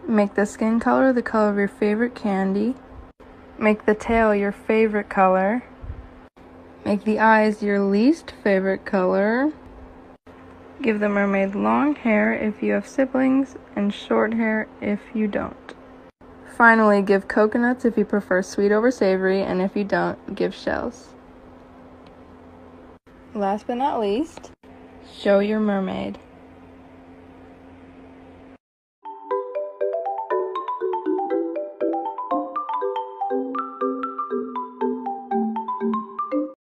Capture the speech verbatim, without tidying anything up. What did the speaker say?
Make the skin color the color of your favorite candy. Make the tail your favorite color. Make the eyes your least favorite color. Give the mermaid long hair if you have siblings and short hair if you don't. Finally, give coconuts if you prefer sweet over savory, and if you don't, give shells. Last but not least, show your mermaid.